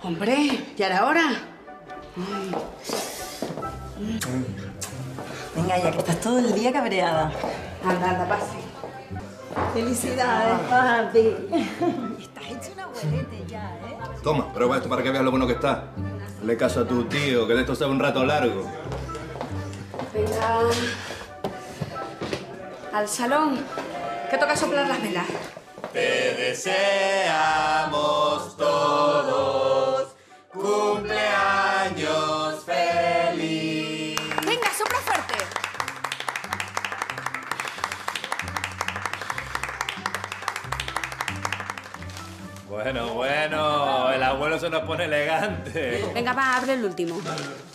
Hombre, ¿ya era hora? Venga, ya que estás todo el día cabreada. Anda, anda, pase. Felicidades, papi. Estás hecho un abuelete ya, ¿eh? Toma, prueba esto para que veas lo bueno que está. Hazle caso a tu tío, que de esto sabe un rato largo. Venga. Al salón, que toca soplar las velas. Te deseamos todos cumpleaños feliz. Venga, sopla fuerte. Bueno, el abuelo se nos pone elegante. Venga, va, abre el último.